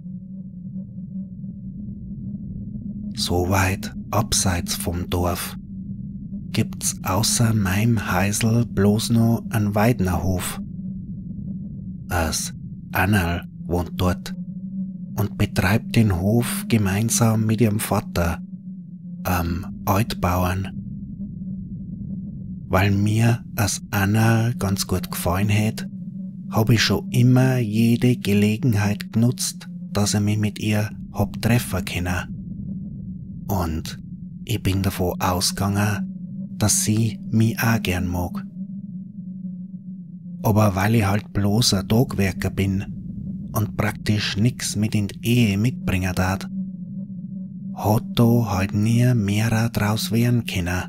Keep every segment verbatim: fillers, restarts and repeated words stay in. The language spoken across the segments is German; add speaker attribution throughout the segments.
Speaker 1: So weit abseits vom Dorf gibt's außer meinem Heisel bloß noch einen Weidnerhof. As Annerl wohnt dort und betreibt den Hof gemeinsam mit ihrem Vater, am Altbauern. Weil mir as Annerl ganz gut gefallen hätt, hab ich schon immer jede Gelegenheit genutzt, dass ich mich mit ihr hab treffen können. Und ich bin davon ausgegangen, dass sie mich auch gern mag. Aber weil ich halt bloß ein Tagwerker bin und praktisch nix mit in die Ehe mitbringen darf, hat da halt nie mehrer draus werden können.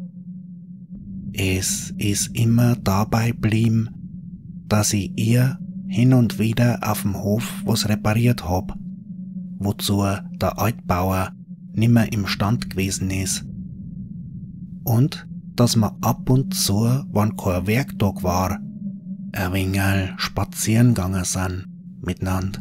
Speaker 1: Es ist immer dabei blieben, dass ich ihr hin und wieder auf dem Hof was repariert hab, wozu der Altbauer nimmer imstand gewesen ist. Und dass wir ab und zu, wann kein Werktag war, ein wenig spazieren gegangen sind miteinander.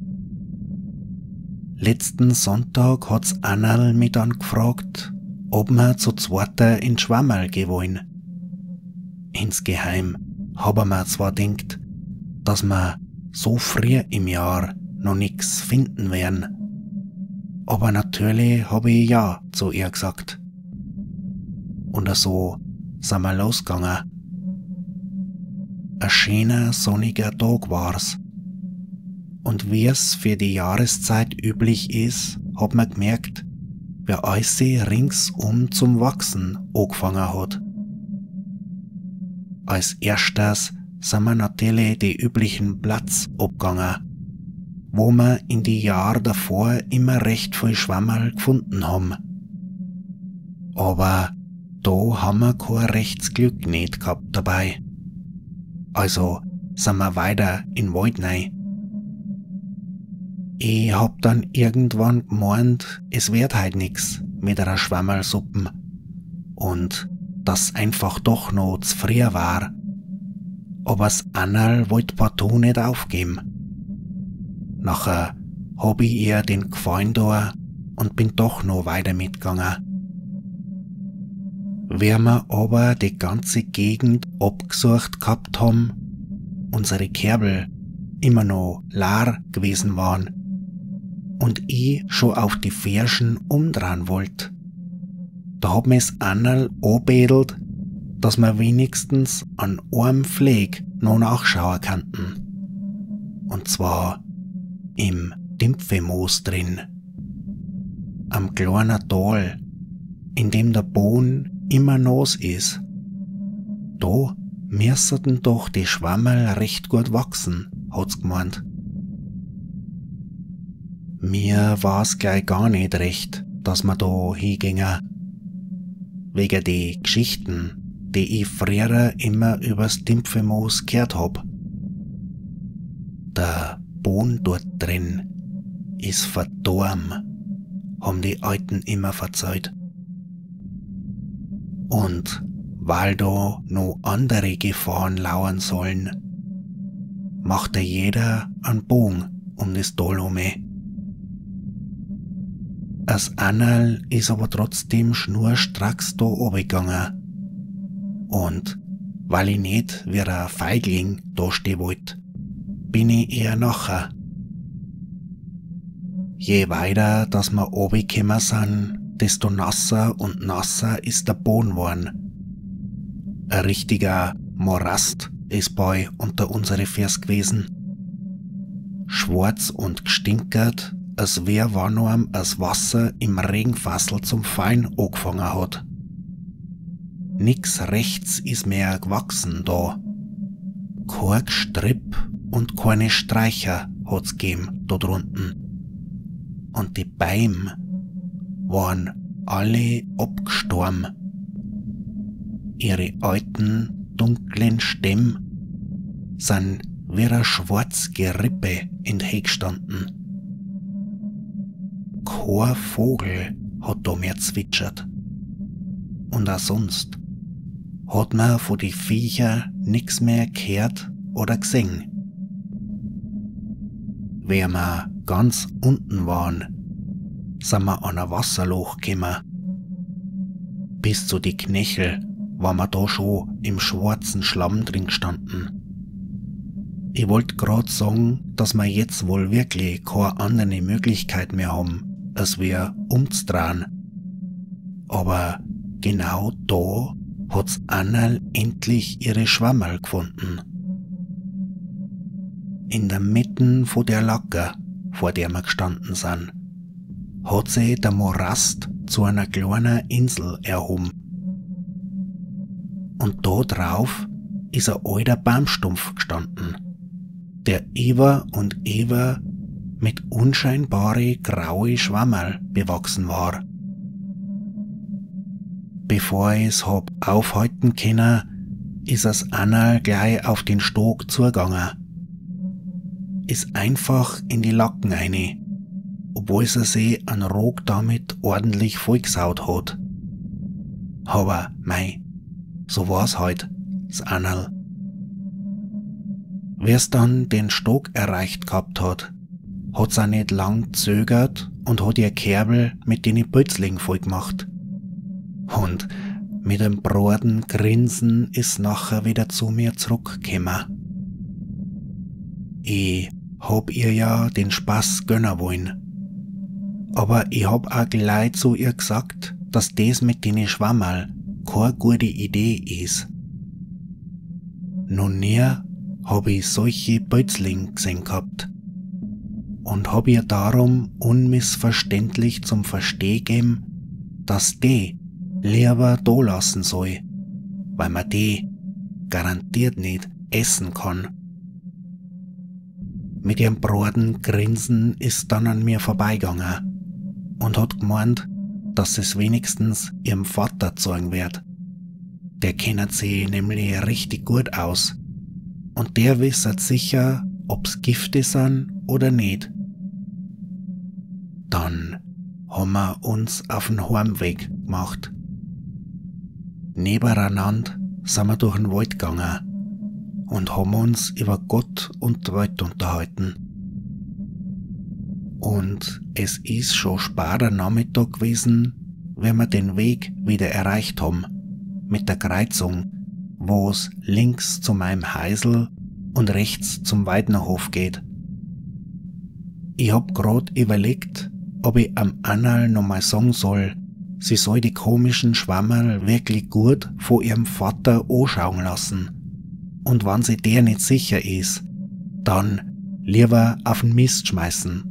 Speaker 1: Letzten Sonntag hat's Annerl mich dann gefragt, ob wir zu zweiter in Schwammerl gehen wollen. Insgeheim haben wir zwar denkt, dass wir so früh im Jahr noch nix finden werden, aber natürlich habe ich ja zu ihr gesagt. Und so sind wir losgegangen. Ein schöner sonniger Tag war's. Und wie es für die Jahreszeit üblich ist, hat man gemerkt, wie alles ringsum zum Wachsen angefangen hat. Als erstes sind wir natürlich die üblichen Platz abgegangen, wo wir in die Jahre davor immer recht viel Schwammerl gefunden haben. Aber da haben wir kein rechtes Glück nicht gehabt dabei. Also sind wir weiter in den Wald rein. Ich hab dann irgendwann gemeint, es wird halt nix mit einer Schwammerlsuppen und dass einfach doch noch zu früh war. Aber das Annerl wollte partout nicht aufgeben. Nachher hab ich ihr den Gefallen da und bin doch noch weiter mitgegangen. Wie wir aber die ganze Gegend abgesucht gehabt haben, unsere Kerbel immer noch leer gewesen waren und ich schon auf die Ferschen umdrehen wollte, da hat mir's Annerl anbedelt, dass wir wenigstens an einem Pfleg noch nachschauen könnten. Und zwar im Dimpfemoos drin. Am kleinen Tal, in dem der Boden immer nass ist. Da müssten doch die Schwammerl recht gut wachsen, hat's gemeint. Mir war's gleich gar nicht recht, dass wir da hingingen. Wegen die Geschichten, die ich früher immer übers Dimpfemoos gehört hab. Der Boden dort drin ist verdorben, haben die Alten immer verzeiht. Und weil da noch andere Gefahren lauern sollen, machte jeder einen Bogen um das Tal herum. Das Annerl ist aber trotzdem schnurstracks da runtergegangen. Und weil ich nicht wie ein Feigling dastehen wollte, bin ich eher nachher. Je weiter, dass wir runtergekommen sind, desto nasser und nasser ist der Boden geworden. Ein richtiger Morast ist bei unter unsere Füße gewesen. Schwarz und gestinkert, als wär wann einem das Wasser im Regenfassel zum Fallen angefangen hat. Nix rechts ist mehr gewachsen da. Kein Gestripp und keine Streicher hat's gegeben da drunten. Und die Bäume waren alle abgestorben. Ihre alten, dunklen Stämme sind wie eine schwarze Gerippe in den Heg gestanden. Kein Vogel hat da mehr zwitschert. Und auch sonst hat man von die Viecher nix mehr gehört oder gesehen. wie wir ganz unten waren, sind wir an ein Wasserloch gekommen. Bis zu die Knöchel waren wir da schon im schwarzen Schlamm drin gestanden. Ich wollte grad sagen, dass wir jetzt wohl wirklich keine andere Möglichkeit mehr haben, als wir umzudrehen. Aber genau da hat's Annal endlich ihre Schwammerl gefunden. In der Mitte von der Lacke, vor der wir gestanden sind, hat sich der Morast zu einer kleinen Insel erhoben. Und da drauf ist ein alter Baumstumpf gestanden, der über und über mit unscheinbare graue Schwammerl bewachsen war. Bevor ich es hab aufhalten können, ist es Annal gleich auf den Stock zugegangen. Ist einfach in die Lacken rein, obwohl sie sich an Rog damit ordentlich vollgesaut hat. Aber mei, so war's halt, das Annal. Wie's dann den Stock erreicht gehabt hat, hat's auch nicht lang zögert und hat ihr Kerbel mit den Pölzling vollgemacht. Und mit einem broaden Grinsen ist nachher wieder zu mir zurückgekommen. Ich hab ihr ja den Spaß gönnen wollen. Aber ich hab auch gleich zu ihr gesagt, dass das mit den Schwammerl keine gute Idee ist. Noch nie hab ich solche Pölzling gesehen gehabt und hab ihr darum unmissverständlich zum Verstehen gegeben, dass die lieber da lassen soll, weil man die garantiert nicht essen kann. Mit ihrem broaden Grinsen ist dann an mir vorbeigegangen und hat gemeint, dass es wenigstens ihrem Vater zeigen wird. Der kennt sie nämlich richtig gut aus und der wisset sicher, ob's Gifte sind oder nicht. Dann haben wir uns auf den Heimweg gemacht. Nebeneinander sind wir durch den Wald gegangen und haben uns über Gott und die Welt unterhalten. Und es ist schon später Nachmittag gewesen, wenn wir den Weg wieder erreicht haben, mit der Kreuzung, wo es links zu meinem Heisel und rechts zum Weidnerhof geht. Ich hab grad überlegt, ob ich am Annal nochmal sagen soll, sie soll die komischen Schwammerl wirklich gut von ihrem Vater anschauen lassen. Und wenn sie der nicht sicher ist, dann lieber auf den Mist schmeißen.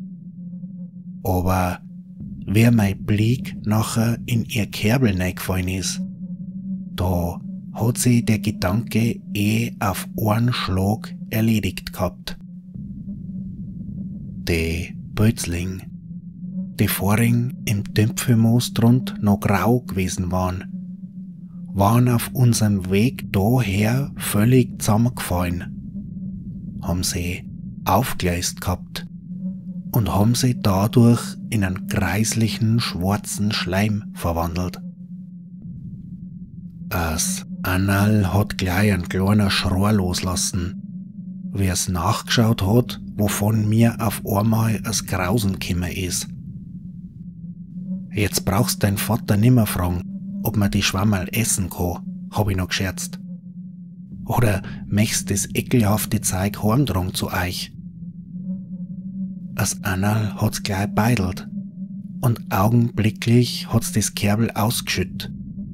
Speaker 1: Aber wie mein Blick nachher in ihr Kerbel reingefallen ist, da hat sie der Gedanke eh auf einen Schlag erledigt gehabt. Die Pölzling, die vorhin im Tümpfelmoos drund noch grau gewesen waren, waren auf unserem Weg daher völlig zusammengefallen, haben sie aufgelöst gehabt und haben sie dadurch in einen kreislichen schwarzen Schleim verwandelt. Das Annal hat gleich einen kleinen Schrei loslassen, wie es nachgeschaut hat, wovon mir auf einmal das Grausen gekommen ist. Jetzt brauchst dein Vater nimmer fragen, ob man die Schwammerl essen kann, hab ich noch gescherzt. Oder möchtest das ekelhafte Zeug heimtragen zu euch? Das Annal hat's gleich beidelt und augenblicklich hat's das Kerbel ausgeschüttet.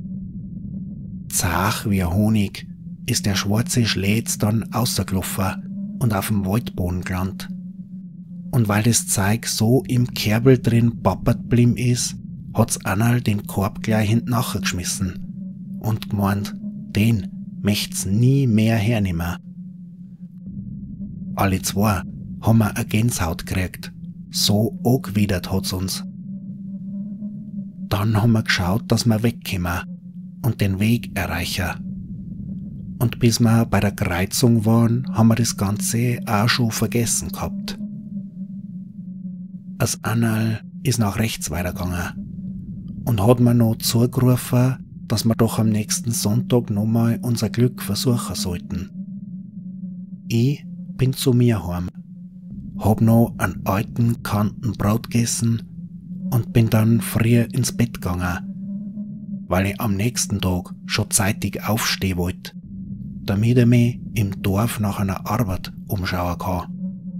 Speaker 1: Zach wie Honig ist der schwarze Schlätz dann ausgelaufen und auf dem Waldboden gelandet. Und weil das Zeug so im Kerbel drin pappert blieben ist, hat's Annal den Korb gleich hinten nachgeschmissen und gemeint, den möcht's nie mehr hernehmen. Alle zwei haben wir eine Gänsehaut gekriegt, so angewidert hat's uns. Dann haben wir geschaut, dass wir wegkommen und den Weg erreichen. Und bis wir bei der Kreuzung waren, haben wir das Ganze auch schon vergessen gehabt. Das Annal ist nach rechts weitergegangen und hat mir noch zugerufen, dass wir doch am nächsten Sonntag nochmal unser Glück versuchen sollten. Ich bin zu mir heim hab noch einen alten, kanten Brot gegessen und bin dann früher ins Bett gegangen, weil ich am nächsten Tag schon zeitig aufstehen wollte, damit ich mich im Dorf nach einer Arbeit umschauen kann.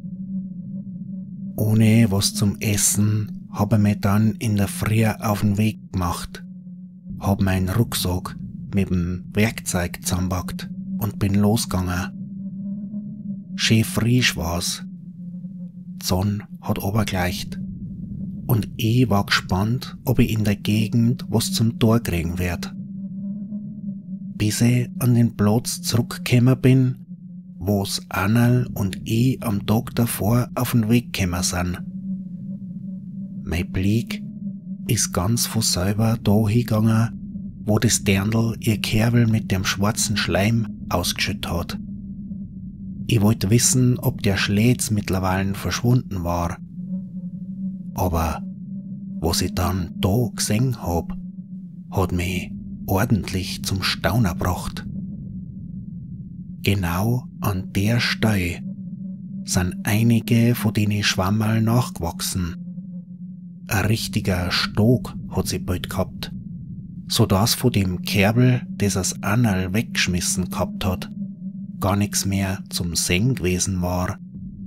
Speaker 1: Ohne was zum Essen habe ich mich dann in der Früh auf den Weg gemacht, hab meinen Rucksack mit dem Werkzeug zusammengepackt und bin losgegangen. Schön frisch war's. Die Sonne hat runtergeleicht und ich war gespannt, ob ich in der Gegend was zum Tor kriegen werd. Bis ich an den Platz zurückgekommen bin, wo's Annal und ich am Tag davor auf den Weg gekommen sind. Mein Blick ist ganz von selber da hingegangen, wo das Dirndl ihr Kerbel mit dem schwarzen Schleim ausgeschüttet hat. Ich wollte wissen, ob der Schläz mittlerweile verschwunden war. Aber was ich dann da gesehen hab, hat mich ordentlich zum Staunen gebracht. Genau an der Stelle sind einige von denen Schwammerl nachgewachsen. Ein richtiger Stock hat sie bald gehabt, so dass von dem Kerbel, das es Annal weggeschmissen gehabt hat, gar nichts mehr zum Sehen gewesen war.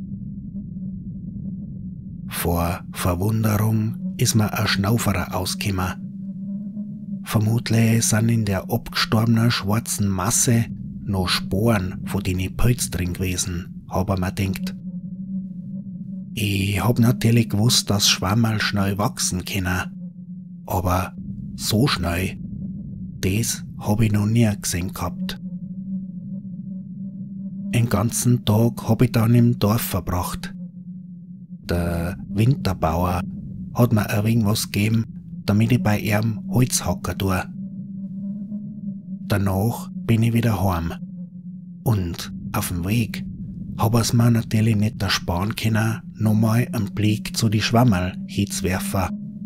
Speaker 1: Vor Verwunderung ist mir ein Schnauferer ausgekommen. Vermutlich sind in der abgestorbenen schwarzen Masse noch Sporen von den Pilz drin gewesen, hab ich mir gedacht. Ich hab natürlich gewusst, dass Schwammerl schnell wachsen können, aber so schnell, das hab ich noch nie gesehen gehabt. Den ganzen Tag hab ich dann im Dorf verbracht. Der Winterbauer hat mir ein wenig was gegeben, damit ich bei ihm Holz hacken tue. Danach bin ich wieder heim. Und auf dem Weg hab es mir natürlich nicht ersparen können, nochmal einen Blick zu die Schwammerl hinzuwerfen.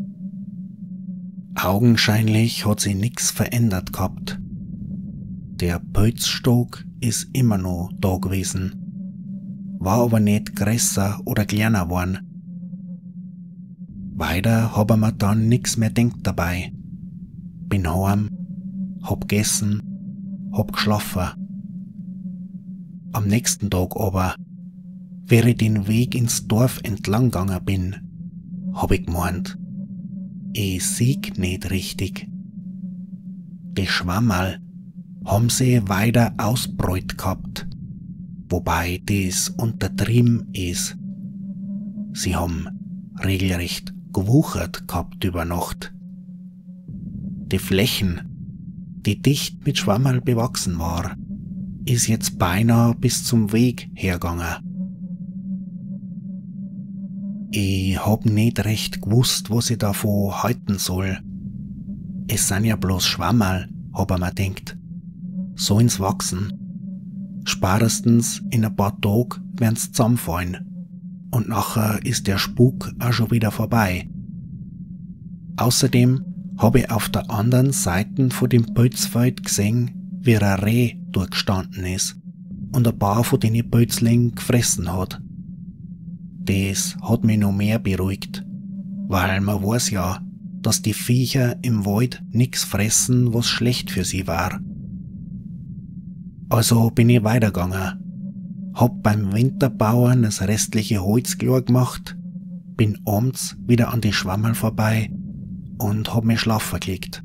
Speaker 1: Augenscheinlich hat sich nichts verändert gehabt. Der Pilzstock ist immer noch da gewesen, war aber nicht größer oder kleiner geworden. Weiter hab ich mir dann nix mehr denkt dabei. Bin heim, hab gegessen, hab geschlafen. Am nächsten Tag aber, während ich den Weg ins Dorf entlang gegangen bin, hab ich gemeint, ich sieg nicht richtig. Die Schwammerl haben sie weiter ausbräut gehabt, wobei das untertrieben ist. Sie haben regelrecht gewuchert gehabt über Nacht. Die Flächen, die dicht mit Schwammerl bewachsen war, ist jetzt beinahe bis zum Weg hergegangen. Ich hab nicht recht gewusst, was ich davon halten soll. Es sind ja bloß Schwammerl, hab ich mir gedacht. Sollen's wachsen. Spätestens in ein paar Tagen werden's zusammenfallen. Und nachher ist der Spuk auch schon wieder vorbei. Außerdem habe ich auf der anderen Seite von dem Pilzfeld gesehen, wie ein Reh durchgestanden ist und ein paar von den Pilzlingen gefressen hat. Das hat mich noch mehr beruhigt, weil man weiß ja, dass die Viecher im Wald nix fressen, was schlecht für sie war. Also bin ich weitergegangen, hab beim Winterbauern das restliche Holz klar gemacht, bin abends wieder an die Schwammerl vorbei und hab mich schlafen gelegt.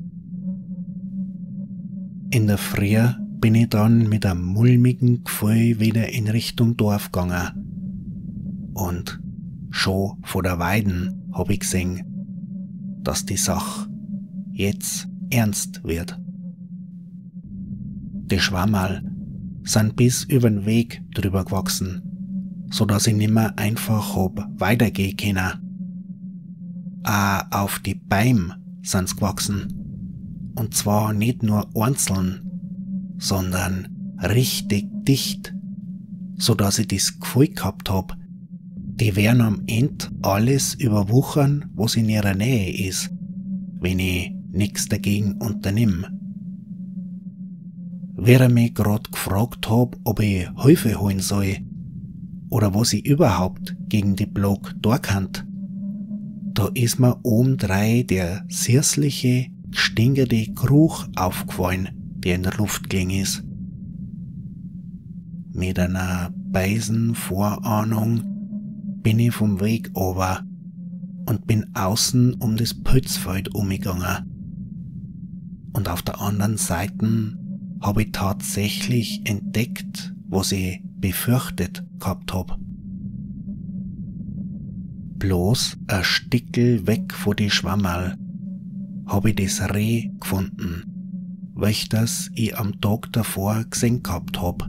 Speaker 1: In der Früh bin ich dann mit einem mulmigen Gefühl wieder in Richtung Dorf gegangen. Und schon vor der Weiden hab ich gesehen, dass die Sache jetzt ernst wird. Die Schwammerl sind bis übern Weg drüber gewachsen, so dass ich nimmer einfach hab weitergehen können. Auch auf die Bäume sind's gewachsen. Und zwar nicht nur einzeln, sondern richtig dicht, so dass ich das Gefühl gehabt hab, die werden am Ende alles überwuchern, was in ihrer Nähe ist, wenn ich nix dagegen unternimm. Wer mich grad gefragt hab, ob ich Hilfe holen soll, oder was ich überhaupt gegen die Block durchkannt. Da ist mir obendrein der süßliche, stinkende Geruch aufgefallen, der in der Luft gelegen ist. Mit einer beisen Vorahnung bin ich vom Weg runter und bin außen um das Pilzfeld umgegangen. Und auf der anderen Seite habe ich tatsächlich entdeckt, was ich befürchtet gehabt hab. Bloß ein Stickel weg von die Schwammerl habe ich das Reh gefunden, welches ich am Tag davor gesehen gehabt hab.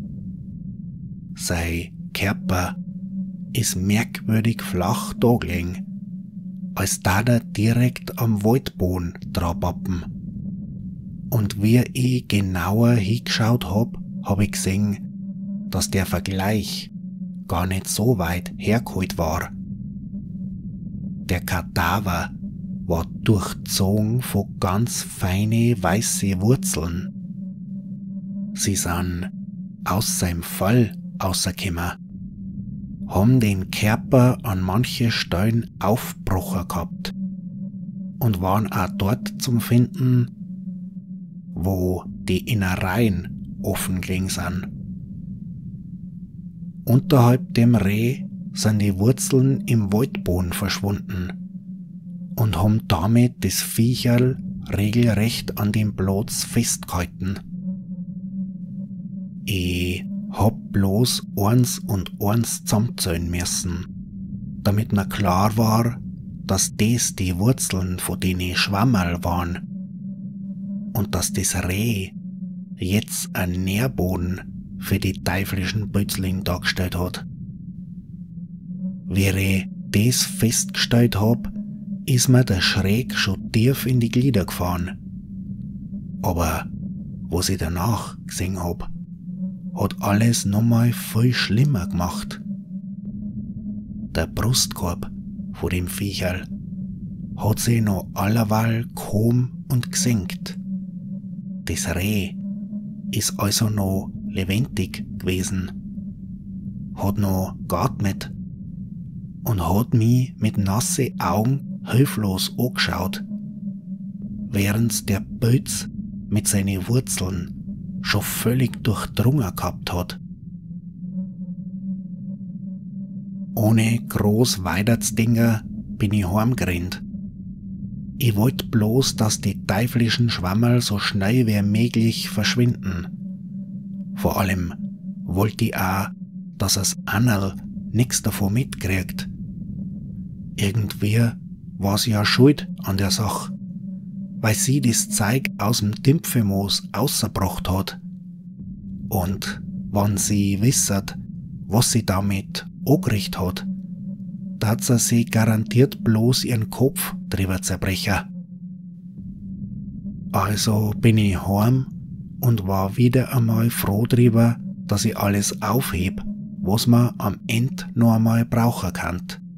Speaker 1: Sein Körper ist merkwürdig flach da gelegen, als da er direkt am Waldboden drapappen. Und wie ich genauer hingeschaut hab, hab ich gesehen, dass der Vergleich gar nicht so weit hergeholt war. Der Kadaver war durchzogen von ganz feine weiße Wurzeln. Sie sind aus seinem Fall rausgekommen, haben den Körper an manche Stellen aufgebrochen gehabt und waren auch dort zum Finden, wo die Innereien offen gelegen sind. Unterhalb dem Reh sind die Wurzeln im Waldboden verschwunden und haben damit das Viecherl regelrecht an dem Platz festgehalten. Ich hab bloß eins und eins zusammenzählen müssen, damit mir klar war, dass das die Wurzeln von denen Schwammerl waren und dass das Reh jetzt ein Nährboden für die teuflischen Bützling dargestellt hat. Wie ich das festgestellt hab, ist mir der Schreck schon tief in die Glieder gefahren. Aber was ich danach gesehen hab, hat alles nochmal viel schlimmer gemacht. Der Brustkorb von dem Viecherl hat sich noch allerweil kaum und gesenkt. Das Reh ist also noch lebendig gewesen, hat noch geatmet und hat mich mit nasse Augen hilflos angeschaut, während der Pilz mit seinen Wurzeln schon völlig durchdrungen gehabt hat. Ohne groß weiterzudingen bin ich heimgerannt. Ich wollte bloß, dass die teuflischen Schwammerl so schnell wie möglich verschwinden. Vor allem wollte ich auch, dass das Annerl nix davon mitkriegt. Irgendwie war sie ja schuld an der Sache, weil sie das Zeug aus dem Dimpfemoos ausgebracht hat. Und wenn sie wisset, was sie damit angerichtet hat, dat sie sich garantiert bloß ihren Kopf drüber zerbrechen. Also bin ich heim und war wieder einmal froh drüber, dass ich alles aufheb, was man am Ende noch einmal brauchen kann.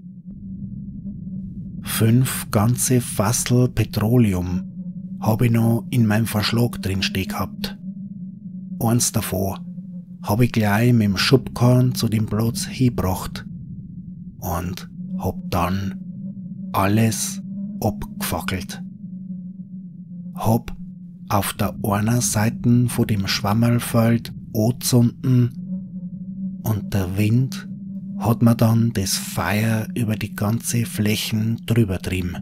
Speaker 1: Fünf ganze Fassel Petroleum habe ich noch in meinem Verschlag drinstehen gehabt. Eins davon habe ich gleich mit dem Schubkarren zu dem Platz hingebracht und hab dann alles abgefackelt. Hab auf der einen Seite von dem Schwammerlfeld angezündet und der Wind hat mir dann das Feuer über die ganze Flächen drüber trieben.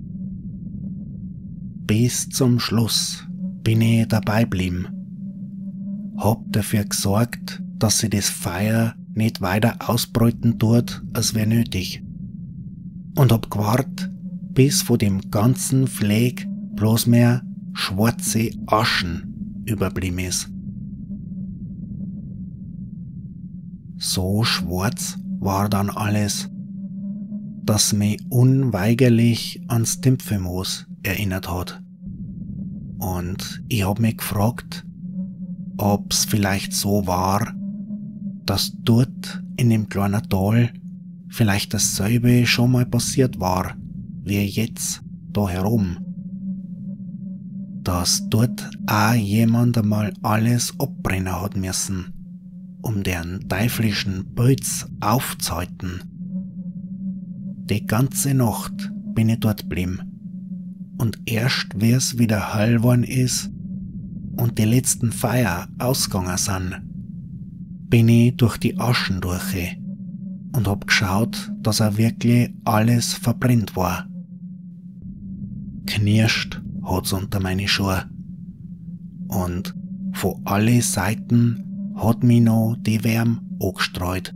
Speaker 1: Bis zum Schluss bin ich dabei geblieben. Hab dafür gesorgt, dass sie das Feuer nicht weiter ausbreiten tut, als wäre nötig. Und hab gewartet, bis von dem ganzen Fleck bloß mehr schwarze Aschen überblieben ist. So schwarz war dann alles, dass mich unweigerlich ans Dimpfemoos erinnert hat. Und ich hab mich gefragt, ob's vielleicht so war, dass dort in dem kleinen Tal vielleicht dasselbe schon mal passiert war, wie jetzt da herum. Dass dort auch jemand einmal alles abbrennen hat müssen, um deren teuflischen Pilz aufzuhalten. Die ganze Nacht bin ich dort blieben. Und erst wie es wieder hell worden ist und die letzten Feuer ausgegangen sind, bin ich durch die Aschen durch und hab geschaut, dass er wirklich alles verbrennt war. Knirscht hat's unter meine Schuhe. Und von alle Seiten hat mich noch die Wärme angestreut.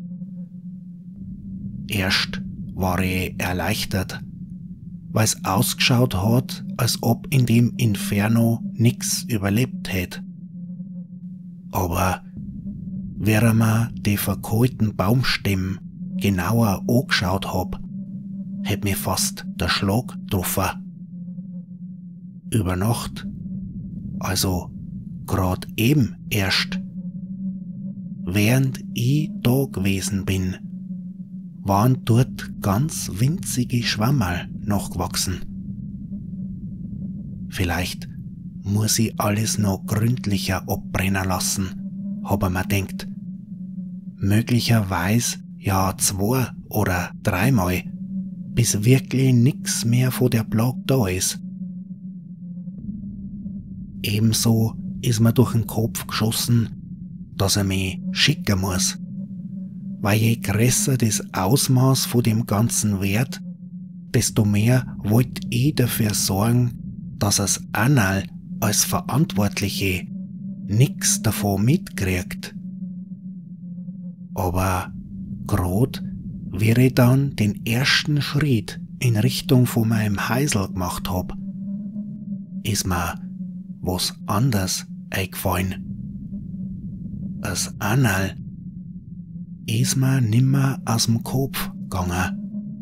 Speaker 1: Erst war ich erleichtert, weil's ausgeschaut hat, als ob in dem Inferno nix überlebt hätt. Aber während mir die verkohlten Baumstämme genauer angeschaut hab, hätt mir fast der Schlag getroffen. Über Nacht, also grad eben erst, während ich da gewesen bin, waren dort ganz winzige Schwammerl nachgewachsen. Vielleicht muss ich alles noch gründlicher abbrennen lassen, hab ich mir gedacht. Möglicherweise ja zwei oder dreimal, bis wirklich nix mehr von der Plage da ist. Ebenso ist mir durch den Kopf geschossen, dass er mich schicken muss, weil je größer das Ausmaß von dem Ganzen wird, desto mehr wollte ich dafür sorgen, dass es Annal als Verantwortliche nix davon mitkriegt. Aber grad, wie ich dann den ersten Schritt in Richtung von meinem Häusl gemacht hab, ist mir was anders eingefallen. Das Annal ist mir nimmer aus dem Kopf gegangen.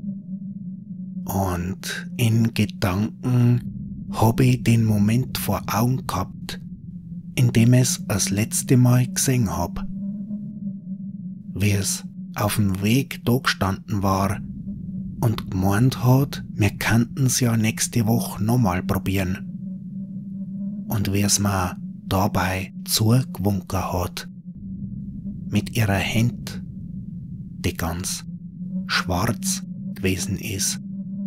Speaker 1: Und in Gedanken hab ich den Moment vor Augen gehabt, in dem es das letzte Mal gesehen hab. Wie es auf dem Weg da gestanden war und gemeint hat, wir könnten's ja nächste Woche nochmal probieren. Und wie es mir dabei zugewunken hat, mit ihrer Hand, die ganz schwarz gewesen ist.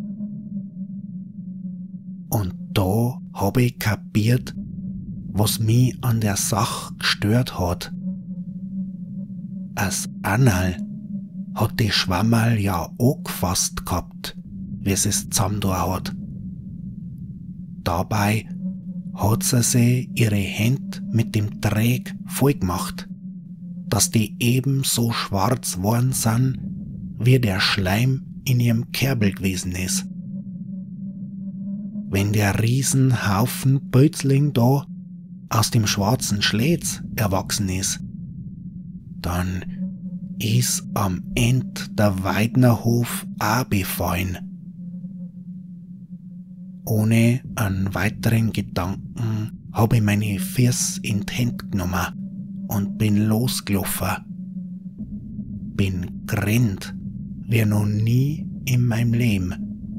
Speaker 1: Und da hab ich kapiert, was mich an der Sache gestört hat. Das Annal hat die Schwammerl ja angefasst gehabt, wie sie es zusammengetan hat. Dabei hat sie sich ihre Hände mit dem Dreck vollgemacht, dass die ebenso schwarz worden sind, wie der Schleim in ihrem Kerbel gewesen ist. Wenn der Riesenhaufen Pölzling da aus dem schwarzen Schlitz erwachsen ist, dann ist am End der Weidnerhof auch befallen. Ohne einen weiteren Gedanken hab ich meine Füße in die Hände genommen und bin losgelaufen. Bin gerannt wie noch nie in meinem Leben.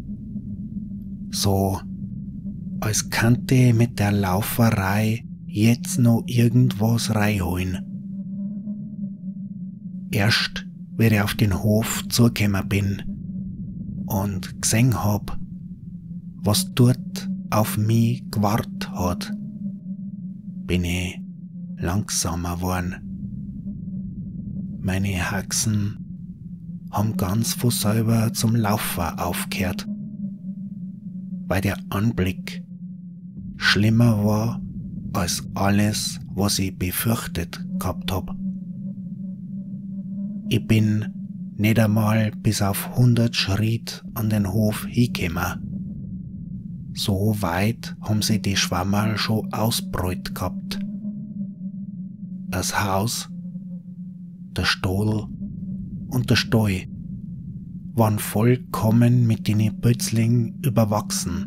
Speaker 1: So, als könnte ich mit der Lauferei jetzt noch irgendwas reinholen. Erst, wie ich auf den Hof zugekommen bin und gesehen hab, was dort auf mich gewartet hat, bin ich langsamer geworden. Meine Haxen haben ganz von selber zum Laufen aufgehört, weil der Anblick schlimmer war als alles, was ich befürchtet gehabt hab. Ich bin nicht einmal bis auf hundert Schritt an den Hof hingekommen. So weit haben sie die Schwammerl schon ausbräut gehabt. Das Haus, der Stall und der Stall waren vollkommen mit den Pölzlingen überwachsen.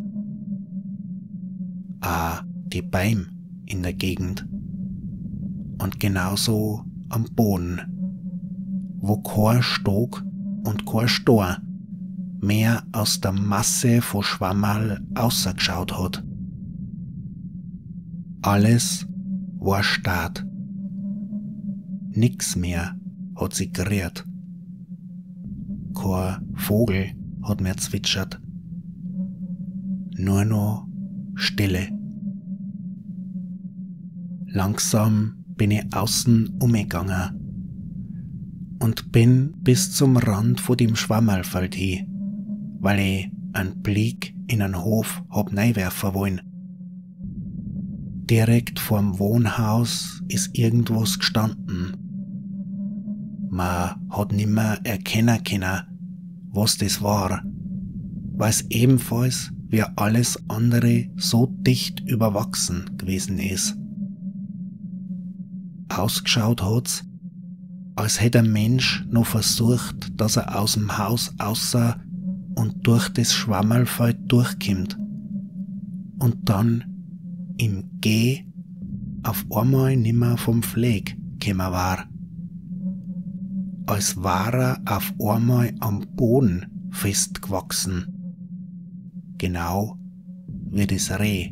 Speaker 1: Auch die Bäume in der Gegend. Und genauso am Boden, wo kein Stock und kein Stor mehr aus der Masse von Schwammerl ausgeschaut hat. Alles war starr. nix mehr hat sie gerührt. Kein Vogel hat mehr zwitschert. Nur noch Stille. Langsam bin ich außen umgegangen und bin bis zum Rand von dem Schwammerlfeld hin, weil ich einen Blick in einen Hof hab neiwerfen wollen. Direkt vorm Wohnhaus ist irgendwas gestanden. Man hat nimmer erkennen können, was das war, weil es ebenfalls wie alles andere so dicht überwachsen gewesen ist. Ausgeschaut hat's, als hätte ein Mensch noch versucht, dass er aus dem Haus aussah und durch das Schwammerlfeld durchkommt und dann im Geh auf einmal nimmer vom Pfleg gekommen war. Als war er auf einmal am Boden festgewachsen. Genau wie das Reh.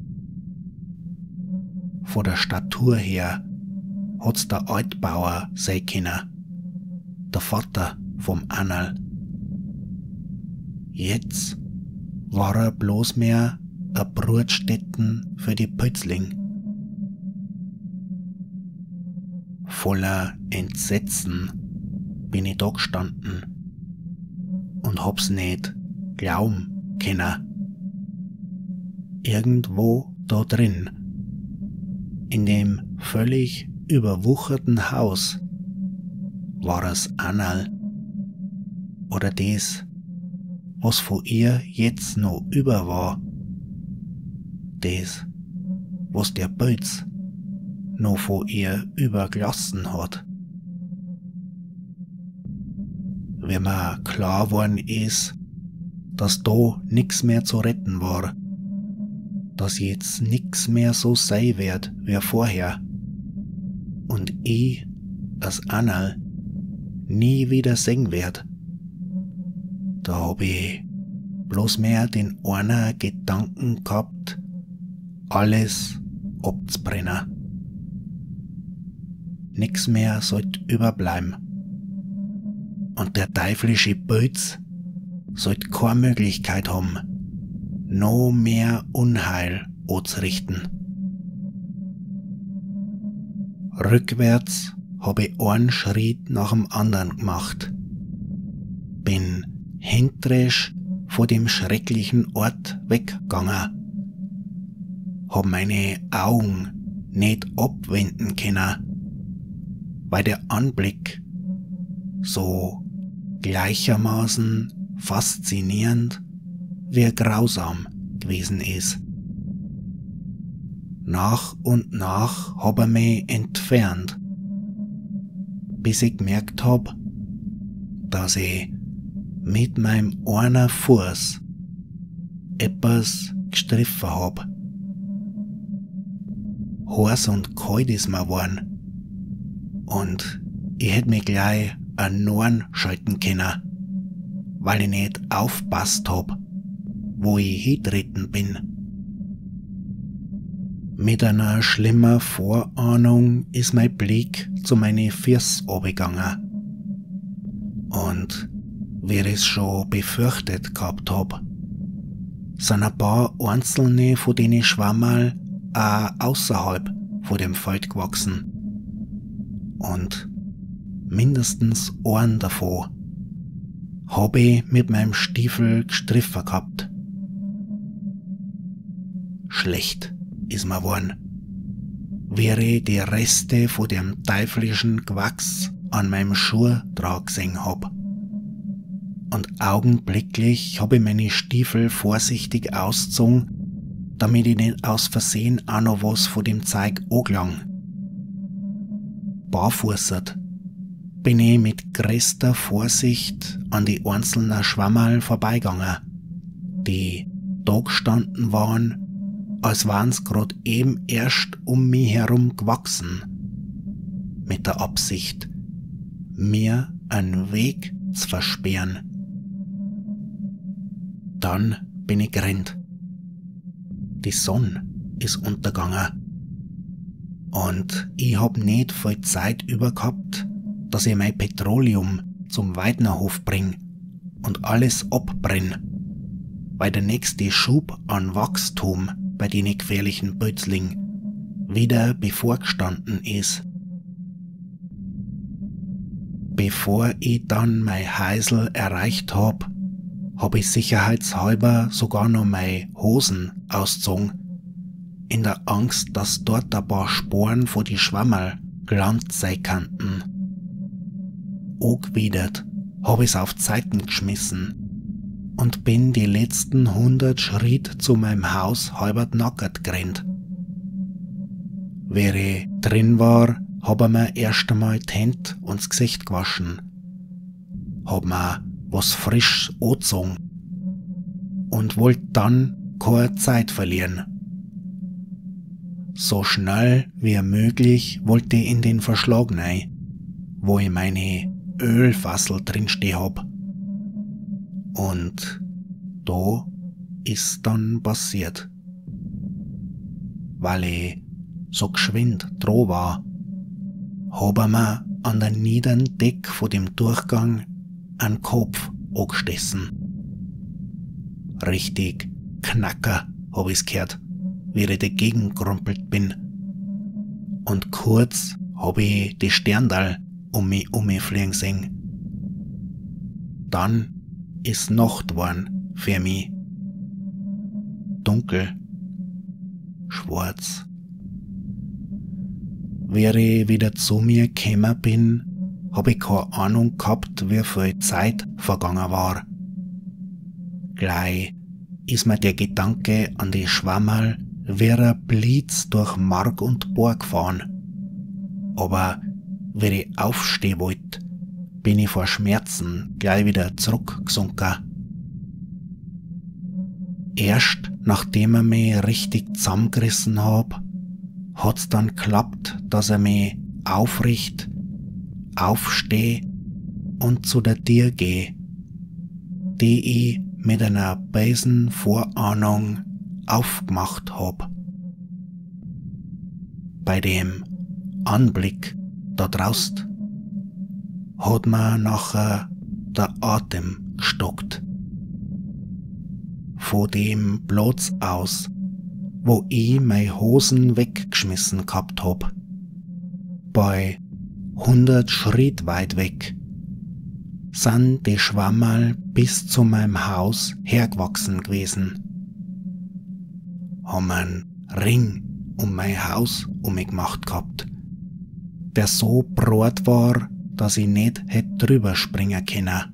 Speaker 1: Von der Statur her hat's der Altbauer sein können, der Vater vom Annal. Jetzt war er bloß mehr eine Brutstätten für die Pützling. Voller Entsetzen bin ich da gestanden und hab's nicht glauben können. Irgendwo da drin, in dem völlig überwucherten Haus, war es Annal oder das, was von ihr jetzt noch über war, das, was der Pölz noch von ihr übergelassen hat. Wenn mir klar worden ist, dass da nix mehr zu retten war, dass jetzt nix mehr so sein wird wie vorher und ich, als Annal, nie wieder sehen werd, da hab ich bloß mehr den einen Gedanken gehabt, alles abzubrennen. Nix mehr sollt überbleiben. Und der teuflische Pölz sollt keine Möglichkeit haben, noch mehr Unheil anzurichten. Rückwärts hab ich einen Schritt nach dem anderen gemacht. Bin häntrisch von dem schrecklichen Ort weggegangen. Hab meine Augen nicht abwenden können, weil der Anblick so gleichermaßen faszinierend wie grausam gewesen ist. Nach und nach hab er mich entfernt, bis ich gemerkt hab, dass ich mit meinem einen Fuß etwas gestriffen hab. Heiß und kalt ist mir geworden und ich hätt mich gleich an Norn schalten können, weil ich nicht aufpasst hab, wo ich hintreten bin. Mit einer schlimmer Vorahnung ist mein Blick zu meinen Füßen runtergegangen. Und wie ich es schon befürchtet gehabt hab, sind ein paar einzelne von denen Schwammerl auch außerhalb von dem Feld gewachsen. Und mindestens einen davon hab ich mit meinem Stiefel gestriffen gehabt. Schlecht ist mir geworden, wie ich die Reste von dem teuflischen Gewachs an meinem Schuh dran gesehen hab. Und augenblicklich hab ich meine Stiefel vorsichtig ausgezogen, damit ich nicht aus Versehen auch noch was von dem Zeug angelang. Barfußert bin ich mit größter Vorsicht an die einzelnen Schwammerl vorbeigegangen, die da gestanden waren, als waren's grad eben erst um mich herum gewachsen, mit der Absicht, mir einen Weg zu versperren. Dann bin ich gerannt. Die Sonne ist untergegangen Und ich hab nicht viel Zeit über gehabt, dass ich mein Petroleum zum Weidnerhof bring und alles abbrenn, weil der nächste Schub an Wachstum bei den gefährlichen Bötzling wieder bevorgestanden ist. Bevor ich dann mein Heisel erreicht hab, hab ich sicherheitshalber sogar noch meine Hosen ausgezogen, in der Angst, dass dort ein paar Sporen von die Schwammerl gelandet sein könnten. Angewidert hab ich's auf die Seiten geschmissen und bin die letzten hundert Schritt zu meinem Haus halbert nackert gerannt. Wer ich drin war, hab ich mir erst einmal die Hände und das Gesicht gewaschen, hab mir was frisch angezogen und wollt dann keine Zeit verlieren. So schnell wie möglich wollte ich in den Verschlag rein, wo ich meine Ölfassel drinstehen hab. Und da ist dann passiert. Weil ich so geschwind dran war, hab ich mir an der niederen Deck von dem Durchgang einen Kopf angestessen. Richtig Knacker hab ich's gehört, wie ich dagegen gerumpelt bin. Und kurz hab ich die Sterndal um mich umfliegen sehen. Dann ist Nacht worden für mich. Dunkel, schwarz. Wie ich wieder zu mir gekommen bin, hab ich keine Ahnung gehabt, wie viel Zeit vergangen war. Gleich ist mir der Gedanke an die Schwammerl wie ein Blitz durch Mark und Bohr gefahren. Aber wie ich aufstehen wollte, bin ich vor Schmerzen gleich wieder zurückgesunken. Erst nachdem ich mich richtig zusammengerissen hab, hat's dann geklappt, dass er mich aufricht, aufsteh und zu der Tür geh, die ich mit einer bösen Vorahnung aufgemacht hab. Bei dem Anblick da draußen hat mir nachher der Atem gestockt. Von dem Platz aus, wo ich meine Hosen weggeschmissen gehabt hab. Bei hundert Schritt weit weg sind die Schwammerl bis zu meinem Haus hergewachsen gewesen. Haben einen Ring um mein Haus um mich gemacht gehabt, der so breit war, dass ich nicht hätte drüber springen können.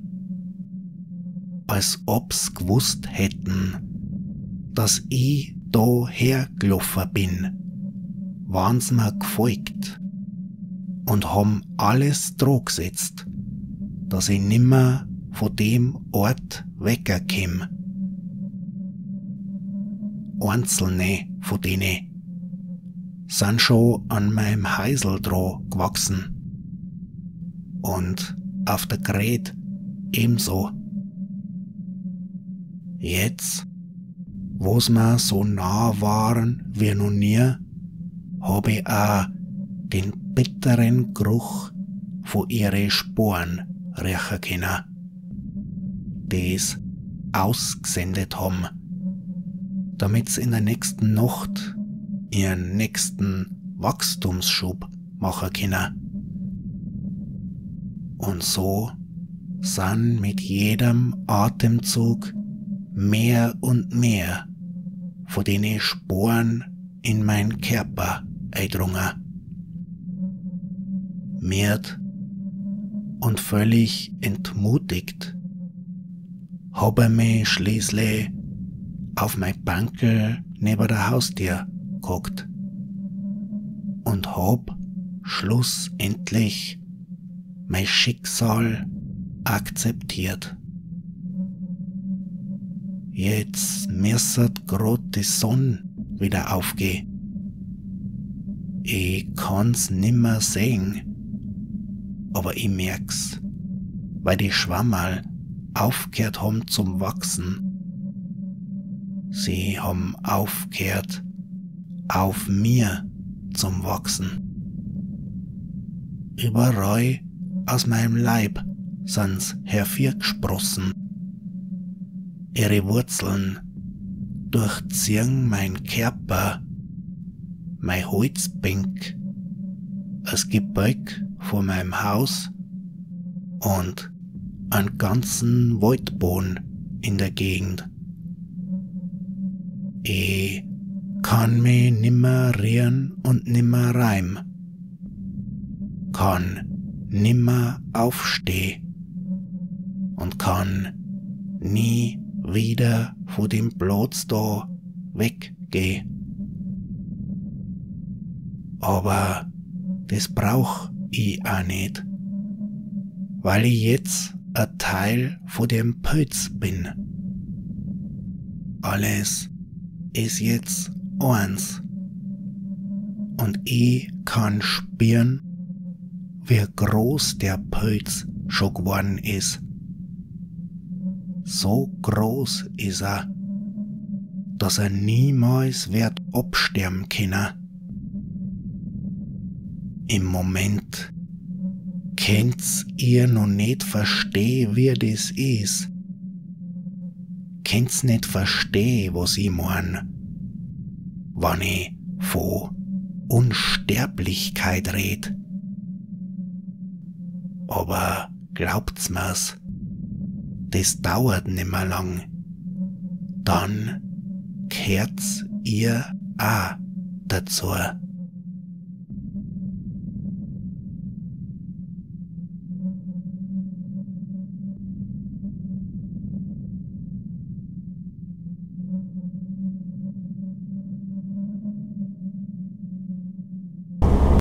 Speaker 1: Als ob's gewusst hätten, dass ich da hergelaufen bin, waren's mir gefolgt und haben alles dran gesetzt, dass ich nimmer von dem Ort wegkomme. Einzelne von denen sind schon an meinem Heisel dran gewachsen und auf der Gret ebenso. Jetzt, wo's mir so nah waren wie noch nie, hab ich auch den bitteren Geruch von ihren Sporen riechen können, die's ausgesendet haben, damit's in der nächsten Nacht ihren nächsten Wachstumsschub machen können. Und so sind mit jedem Atemzug mehr und mehr von den Sporen in meinen Körper eindrungen. Miert und völlig entmutigt habe ich mich schließlich auf mein Bankel neben der Haustür gehockt und hab schlussendlich mein Schicksal akzeptiert. Jetzt müsset grad die Sonne wieder aufgehen. Ich kann's nimmer sehen, aber ich merk's, weil die Schwammerl aufgehört haben zum Wachsen. Sie haben aufgehört, auf mir zum Wachsen. Überall aus meinem Leib sind's hervorgesprossen. Ihre Wurzeln durchziehen mein Körper, mein Holzbänk, das Gebälk vor meinem Haus und einen ganzen Waldboden in der Gegend. Ich kann mich nimmer rühren und nimmer reim, kann nimmer aufstehen und kann nie wieder von dem Platz da weggehen. Aber das brauch ich auch nicht, weil ich jetzt ein Teil von dem Pilz bin. Alles ist jetzt eins und ich kann spüren, wie groß der Pilz schon geworden ist. So groß ist er, dass er niemals wird absterben können. Im Moment könnt's ihr noch nicht verstehen, wie das ist. Könnt's nicht verstehen, was ich mein, wenn ich von Unsterblichkeit red. Aber glaubt's mir's, das dauert nimmer lang. Dann kehrt's ihr auch dazu.